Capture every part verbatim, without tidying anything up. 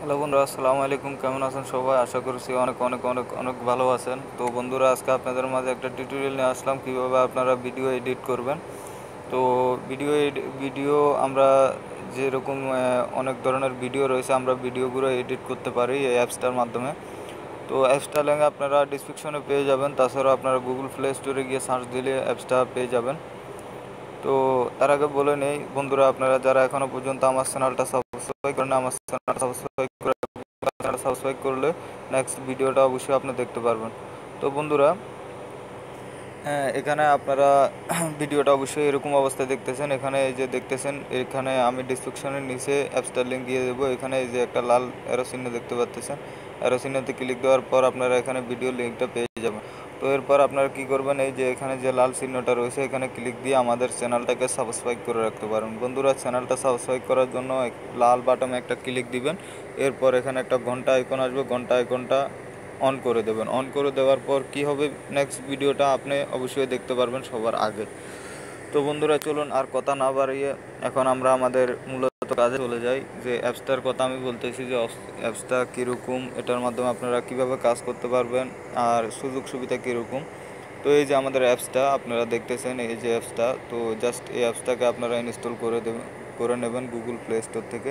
Hello বন্ধুরা, আসসালামু আলাইকুম। কেমন আছেন সবাই? আশা করছি অনেক অনেক অনেক অনেক ভালো আছেন। তো বন্ধুরা, আজকে আপনাদের মাঝে একটা টিউটোরিয়াল নিয়ে আসলাম কীভাবে আপনারা ভিডিও এডিট করবেন। তো ভিডিও ভিডিও আমরা যেরকম আহ, অনেক ধরনের ভিডিও রয়েছে, আমরা ভিডিওগুলো এডিট করতে পারি এই অ্যাপসটার মাধ্যমে। তো অ্যাপসটা লিঙ্ক আপনারা ডিসক্রিপশনে পেয়ে যাবেন। তাছাড়াও আপনারা গুগল প্লে স্টোরে গিয়ে সার্চ দিলে অ্যাপসটা পেয়ে যাবেন। তো তার আগে বলে নেই বন্ধুরা, আপনারা যারা এখনও পর্যন্ত আমার চ্যানেলটা সাবস্ক্রাইব করেন, আমার চ্যানেলটা সাবস্ক্রাইব করে চ্যানেলটা সাবস্ক্রাইব করলে নেক্সট ভিডিওটা অবশ্যই আপনি দেখতে পারবেন। তো বন্ধুরা, হ্যাঁ, এখানে আপনারা ভিডিওটা অবশ্যই এরকম অবস্থায় দেখতেছেন। এখানে এই যে দেখতেছেন, এখানে আমি ডিসক্রিপশনের নিচে অ্যাপসটার লিঙ্ক দিয়ে দেবো। এখানে এই যে একটা লাল অ্যারো চিহ্ন দেখতে পাচ্ছেন, অ্যারো চিহ্নতে ক্লিক দেওয়ার পর আপনারা এখানে ভিডিও লিঙ্কটা পেয়ে যাবেন। তো এরপর আপনারা কী করবেন, এই যে এখানে যে লাল চিহ্নটা রয়েছে এখানে ক্লিক দিয়ে আমাদের চ্যানেলটাকে সাবস্ক্রাইব করে রাখতে পারেন। বন্ধুরা, চ্যানেলটা সাবস্ক্রাইব করার জন্য লাল বাটনে একটা ক্লিক দিবেন। এরপর এখানে একটা ঘন্টা আইকন আসবে, ঘন্টা আইকনটা অন করে দেবেন। অন করে দেওয়ার পর কি হবে, নেক্সট ভিডিওটা আপনি অবশ্যই দেখতে পারবেন সবার আগে। তো বন্ধুরা, চলুন আর কথা না বাড়িয়ে এখন আমরা আমাদের মূলত কাজে চলে যাই। যে অ্যাপসটার কথা আমি বলতেছি, যে অ্যাপসটা কীরকম, এটার মাধ্যমে আপনারা কিভাবে কাজ করতে পারবেন আর সুযোগ সুবিধা কীরকম। তো এই যে আমাদের অ্যাপসটা আপনারা দেখতেছেন, এই যে অ্যাপসটা, তো জাস্ট এই অ্যাপসটাকে আপনারা ইনস্টল করে দেবেন করে নেবেন গুগল প্লে স্টোর থেকে।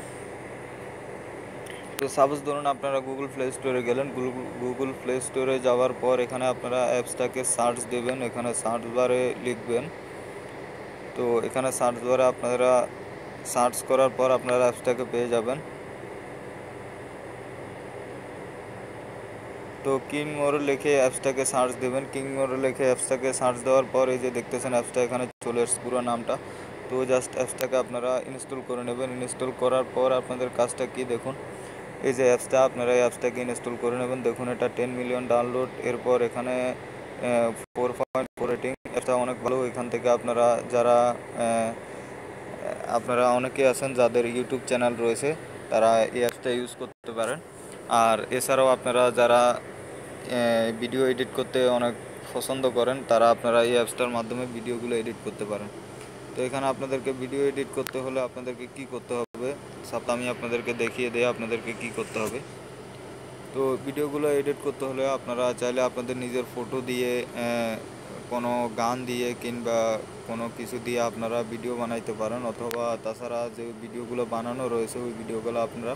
তো সাপোজ ধরুন আপনারা গুগল প্লে স্টোরে গেলেন, গুগল প্লে স্টোরে যাওয়ার পর এখানে আপনারা অ্যাপসটাকে সার্চ দেবেন। এখানে সার্চ বারে লিখবেন। তো এখানে সার্চ বারে আপনারা সার্চ করার পর আপনারা অ্যাপসটাকে পেয়ে যাবেন। তো কিং মোর লিখে অ্যাপসটাকে সার্চ দেবেন। কিং মোর লিখে অ্যাপসটাকে সার্চ দেওয়ার পর এই যে দেখতেছেন অ্যাপসটা এখানে চলে এসছে পুরো নামটা। তো জাস্ট অ্যাপসটাকে আপনারা ইনস্টল করে নেবেন। ইনস্টল করার পর আপনাদের কাজটা কি দেখুন, এই যে অ্যাপসটা আপনারা এই অ্যাপসটাকে ইনস্টল করে নেবেন। দেখুন এটা টেন মিলিয়ন ডাউনলোড। এরপর এখানে ফোর পয়েন্ট ফোর রেটিং, অ্যাপসটা অনেক ভালো। এখান থেকে আপনারা যারা আপনারা অনেকে আছেন যাদের ইউটিউব চ্যানেল রয়েছে, তারা এই অ্যাপসটা ইউজ করতে পারেন। আর এছাড়াও আপনারা যারা ভিডিও এডিট করতে অনেক পছন্দ করেন, তারা আপনারা এই অ্যাপসটার মাধ্যমে ভিডিওগুলো এডিট করতে পারেন। তো এখানে আপনাদেরকে ভিডিও এডিট করতে হলে আপনাদেরকে কি করতে হবে, সব আমি আপনাদেরকে দেখিয়ে দেই আপনাদেরকে কি করতে হবে। তো ভিডিওগুলো এডিট করতে হলে আপনারা চাইলে আপনাদের নিজের ফটো দিয়ে, কোনো গান দিয়ে কিংবা কোনো কিছু দিয়ে আপনারা ভিডিও বানাইতে পারেন। অথবা তাছাড়া যে ভিডিওগুলো বানানো রয়েছে ওই ভিডিওগুলো আপনারা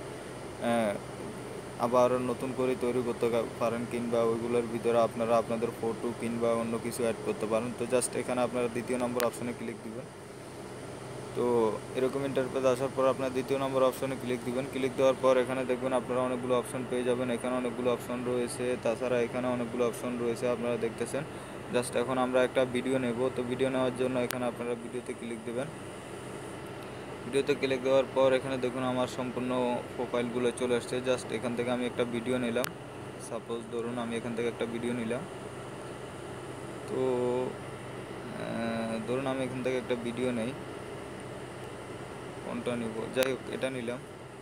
আবার নতুন করে তৈরি করতে পারেন, কিংবা ওইগুলোর ভিতরে আপনারা আপনাদের ফটো কিংবা অন্য কিছু অ্যাড করতে পারেন। তো জাস্ট এখানে আপনারা দ্বিতীয় নম্বর অপশানে ক্লিক দিবেন। তো এরকম ইন্টারফেস আসার পর আপনার দ্বিতীয় নম্বর অপশনে ক্লিক দিবেন। ক্লিক দেওয়ার পর এখানে দেখবেন আপনারা অনেকগুলো অপশন পেয়ে যাবেন। এখানে অনেকগুলো অপশন রয়েছে, তাছাড়া এখানে অনেকগুলো অপশন রয়েছে আপনারা দেখতেছেন। জাস্ট এখন আমরা একটা ভিডিও নেব। তো ভিডিও নেওয়ার জন্য এখানে আপনারা ভিডিওতে ক্লিক দেবেন। ভিডিওতে ক্লিক দেওয়ার পর এখানে দেখুন আমার সম্পূর্ণ প্রোফাইলগুলো চলে আসছে। জাস্ট এখান থেকে আমি একটা ভিডিও নিলাম। সাপোজ ধরুন আমি এখান থেকে একটা ভিডিও নিলাম। তো ধরুন আমি এখান থেকে একটা ভিডিও নেই, কোনটা নিব, যাই হোক এটা নিলাম।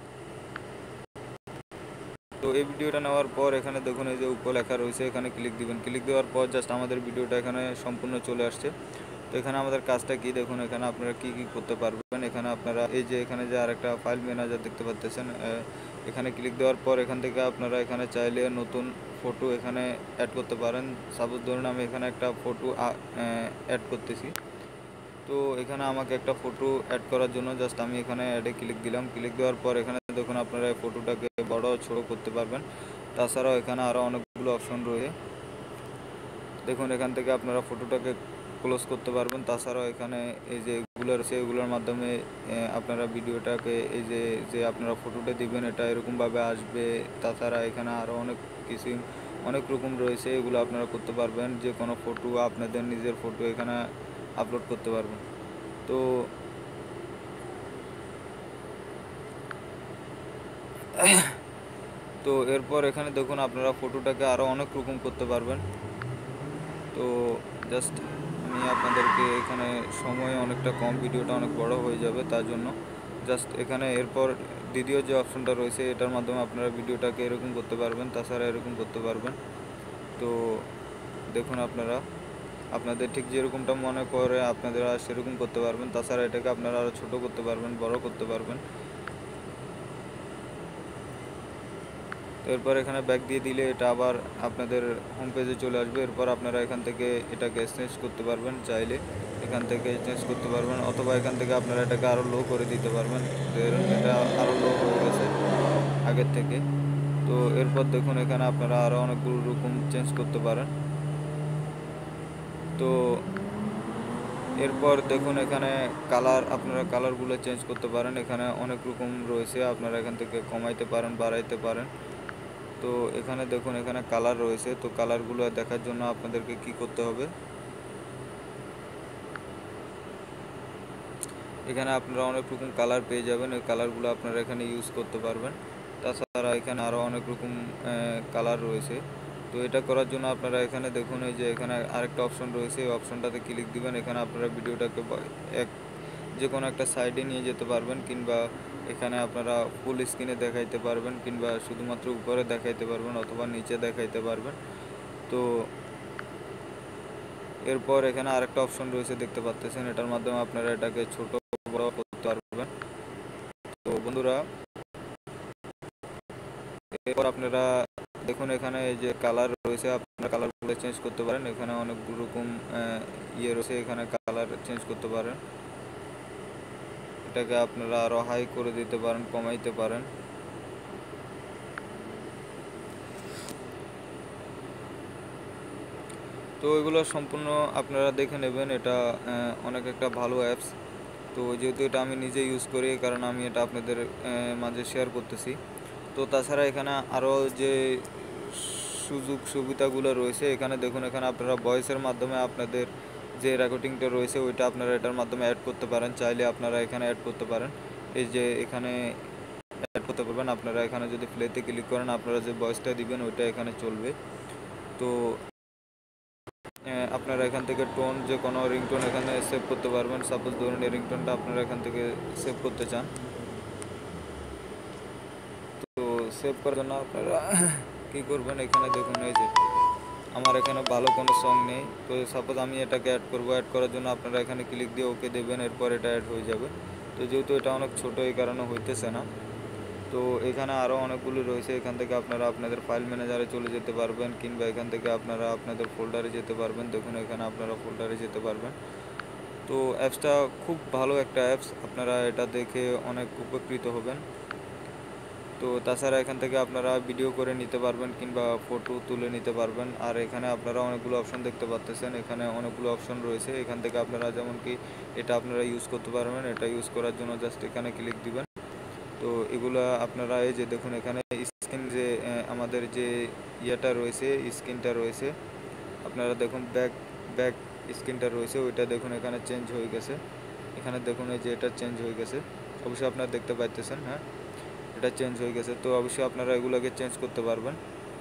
তো এই ভিডিওটা নেওয়ার পর এখানে দেখুন এই যে উপর লেখা রয়েছে, এখানে ক্লিক দিবেন। ক্লিক দেওয়ার পর জাস্ট আমাদের ভিডিওটা এখানে সম্পূর্ণ চলে আসছে। তো এখানে আমাদের কাজটা কি দেখুন, এখানে আপনারা কি কি করতে পারবেন। এখানে আপনারা এই যে এখানে যে আরেকটা ফাইল ম্যানেজার দেখতে পাচ্ছেন, এখানে ক্লিক দেওয়ার পর এখান থেকে আপনারা এখানে চাইলে নতুন ফটো এখানে অ্যাড করতে পারেন। সাপোজ ধরুন আমি এখানে একটা ফটো অ্যাড করতেছি। তো এখানে আমাকে একটা ফটো অ্যাড করার জন্য জাস্ট আমি এখানে অ্যাডে ক্লিক দিলাম। ক্লিক দেওয়ার পর এখানে দেখুন আপনারা এই ফটোটাকে বড় ছোট করতে পারবেন। তাছাড়াও এখানে আরও অনেকগুলো অপশন রয়েছে। দেখুন এখান থেকে আপনারা ফটোটাকে ক্লোজ করতে পারবেন। তাছাড়াও এখানে এই যে এগুলো রয়েছে, এগুলোর মাধ্যমে আপনারা ভিডিওটাকে এই যে যে আপনারা ফটোটা দিবেন এটা এরকমভাবে আসবে। তাছাড়া এখানে আরও অনেক কিছু অনেক রকম রয়েছে, এগুলো আপনারা করতে পারবেন। যে কোনো ফটো আপনাদের নিজের ফটো এখানে আপলোড করতে পারবেন। তো তো এরপর এখানে দেখুন আপনারা ফটোটাকে আরও অনেক রকম করতে পারবেন। তো জাস্ট আমি আপনাদেরকে এখানে সময় অনেকটা কম, ভিডিওটা অনেক বড় হয়ে যাবে, তার জন্য জাস্ট এখানে এরপর দ্বিতীয় যে অপশনটা রয়েছে এটার মাধ্যমে আপনারা ভিডিওটাকে এরকম করতে পারবেন, তাছাড়া এরকম করতে পারবেন। তো দেখুন আপনারা আপনাদের ঠিক যেরকমটা মনে করে আপনারা সেরকম করতে পারবেন। তাছাড়া এটাকে আপনারা আরও ছোটো করতে পারবেন, বড় করতে পারবেন। এরপর এখানে ব্যাক দিয়ে দিলে এটা আবার আপনাদের হোম পেজে চলে আসবে। এরপর আপনারা এখান থেকে এটাকে চেঞ্জ করতে পারবেন, চাইলে এখান থেকে চেঞ্জ করতে পারবেন, অথবা এখান থেকে আপনারা এটাকে আরও লো করে দিতে পারবেন। এটা আরও লো হয়ে গেছে আগের থেকে। তো এরপর দেখুন এখানে আপনারা আরও অনেকগুলো রকম চেঞ্জ করতে পারেন। তো এরপর দেখুন এখানে কালার, আপনারা কালারগুলো চেঞ্জ করতে পারেন। এখানে অনেক রকম রয়েছে, আপনারা এখান থেকে কমাইতে পারেন, বাড়াইতে পারেন। তো এখানে দেখুন এখানে কালার রয়েছে। তো কালারগুলো দেখার জন্য আপনাদেরকে কি করতে হবে, এখানে আপনারা অনেক রকম কালার পেয়ে যাবেন। ওই কালারগুলো আপনারা এখানে ইউজ করতে পারবেন। তাছাড়া এখানে আরও অনেক রকম কালার রয়েছে। তো এটা করার জন্য আপনারা এখানে দেখুন এই যে এখানে আরেকটা অপশন রয়েছে, এই অপশনটাতে ক্লিক দিবেন। এখানে আপনারা ভিডিওটাকে এক যে কোনো একটা সাইডে নিয়ে যেতে পারবেন, কিংবা এখানে আপনারা ফুল স্ক্রিনে দেখাইতে পারবেন, কিংবা শুধুমাত্র উপরে দেখাইতে পারবেন, অথবা নিচে দেখাইতে পারবেন। তো এরপর এখানে আরেকটা অপশন রয়েছে দেখতে পাচ্ছেন, এটার মাধ্যমে আপনারা এটাকে ছোট বড় করতে পারবেন। তো বন্ধুরা এরপর আপনারা দেখুন এখানে এই যে কালার রয়েছে, আপনারা কালারগুলো চেঞ্জ করতে পারেন। এখানে অনেক রকম ইয়ে রয়েছে, এখানে কালার চেঞ্জ করতে পারেন। এটাকে আপনারা আরও হাই করে দিতে পারেন, কমাইতে পারেন। তো এগুলো সম্পূর্ণ আপনারা দেখে নেবেন। এটা অনেক একটা ভালো অ্যাপস। তো যেহেতু এটা আমি নিজে ইউজ করি, কারণ আমি এটা আপনাদের মাঝে শেয়ার করতেছি। তো তাছাড়া এখানে আরও যে সুযোগ সুবিধাগুলো রয়েছে, এখানে দেখুন এখানে আপনারা ভয়েসের মাধ্যমে আপনাদের যে রেকর্ডিংটা রয়েছে ওইটা আপনারা এটার মাধ্যমে অ্যাড করতে পারেন। চাইলে আপনারা এখানে অ্যাড করতে পারেন। এই যে এখানে অ্যাড করতে পারবেন। আপনারা এখানে যদি প্লেতে ক্লিক করেন, আপনারা যে ভয়েসটা দিবেন ওইটা এখানে চলবে। তো আপনারা এখান থেকে টোন, যে কোনো রিংটোন এখানে সেভ করতে পারবেন। সাপোজ ধরুন এই রিংটোনটা আপনারা এখান থেকে সেভ করতে চান। তো সেভ করার জন্য আপনারা কী করবেন, এখানে দেখুন এই যে আমার এখানে ভালো কোনো সং নেই। তো সাপোজ আমি এটাকে অ্যাড করবো। অ্যাড করার জন্য আপনারা এখানে ক্লিক দিয়ে ওকে দেবেন। এরপর এটা অ্যাড হয়ে যাবে। তো যেহেতু এটা অনেক ছোটো, এই কারণে হইতেছে না। তো এখানে আরও অনেকগুলো রয়েছে। এখান থেকে আপনারা আপনাদের ফাইল ম্যানেজারে চলে যেতে পারবেন, কিংবা এখান থেকে আপনারা আপনাদের ফোল্ডারে যেতে পারবেন। দেখুন এখানে আপনারা ফোল্ডারে যেতে পারবেন। তো অ্যাপসটা খুব ভালো একটা অ্যাপস, আপনারা এটা দেখে অনেক উপকৃত হবেন। তো তাছাড়া এখান থেকে আপনারা ভিডিও করে নিতে পারবেন, কিংবা ফটো তুলে নিতে পারবেন। আর এখানে আপনারা অনেকগুলো অপশন দেখতে পাচ্ছেন। এখানে অনেকগুলো অপশন রয়েছে। এখান থেকে আপনারা যেমন কি এটা আপনারা ইউজ করতে পারবেন। এটা ইউজ করার জন্য জাস্ট এখানে ক্লিক দিবেন। তো এগুলো আপনারা এই যে দেখুন এখানে স্ক্রিন, যে আমাদের যে ইয়েটা রয়েছে, স্ক্রিনটা রয়েছে, আপনারা দেখুন ব্যাক ব্যাক স্ক্রিনটা রয়েছে, ওইটা দেখুন এখানে চেঞ্জ হয়ে গেছে। এখানে দেখুন এই যে এটা চেঞ্জ হয়ে গেছে, অবশ্যই আপনারা দেখতে পাচ্ছেন। হ্যাঁ, এটা চেঞ্জ হয়ে গেছে। তো অবশ্যই আপনারা এগুলোকে চেঞ্জ করতে পারবেন।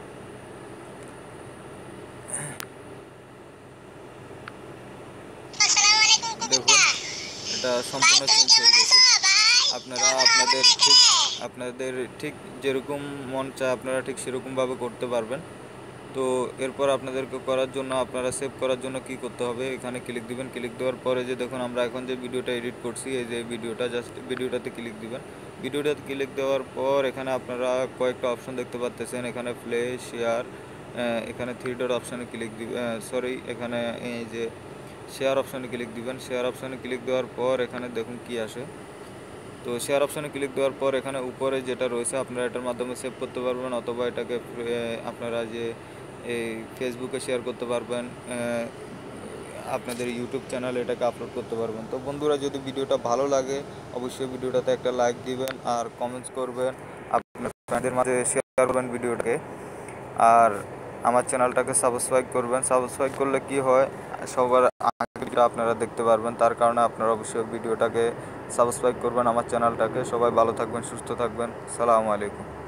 দেখুন এটা সম্পূর্ণ চেঞ্জ হয়ে গেছে। আপনারা আপনাদের ঠিক আপনাদের ঠিক যেরকম মন চায় আপনারা ঠিক সেরকমভাবে করতে পারবেন। তো এরপর আপনাদেরকে করার জন্য, আপনারা সেভ করার জন্য কি করতে হবে, এখানে ক্লিক দিবেন। ক্লিক দেওয়ার পরে যে দেখুন আমরা এখন যে ভিডিওটা এডিট করছি, এই যে ভিডিওটা, জাস্ট ভিডিওটাতে ক্লিক দিবেন। ভিডিওটাতে ক্লিক দেওয়ার পর এখানে আপনারা কয়েকটা অপশন দেখতে পাচ্ছেন। এখানে প্লে, শেয়ার, এখানে থ্রি ডট অপশানে ক্লিক দিবেন। সরি, এখানে এই যে শেয়ার অপশানে ক্লিক দিবেন। শেয়ার অপশানে ক্লিক দেওয়ার পর এখানে দেখুন কি আসে। তো শেয়ার অপশানে ক্লিক দেওয়ার পর এখানে উপরে যেটা রয়েছে আপনারা এটার মাধ্যমে সেভ করতে পারবেন, অথবা এটাকে আপনারা যে এই ফেসবুকে শেয়ার করতে পারবেন, আপনাদের ইউটিউব চ্যানেলে এটাকে আপলোড করতে পারবেন। তো বন্ধুরা, যদি ভিডিওটা ভালো লাগে অবশ্যই ভিডিওটাতে একটা লাইক দিবেন, আর কমেন্টস করবেন, আপনার ফ্রেন্ডদের মাঝে শেয়ার করবেন ভিডিওটাকে, আর আমার চ্যানেলটাকে সাবস্ক্রাইব করবেন। সাবস্ক্রাইব করলে কি হয়, সবার আগে আপনারা দেখতে পারবেন। তার কারণে আপনারা অবশ্যই ভিডিওটাকে সাবস্ক্রাইব করবেন, আমার চ্যানেলটাকে। সবাই ভালো থাকবেন, সুস্থ থাকবেন। সালামু আলাইকুম।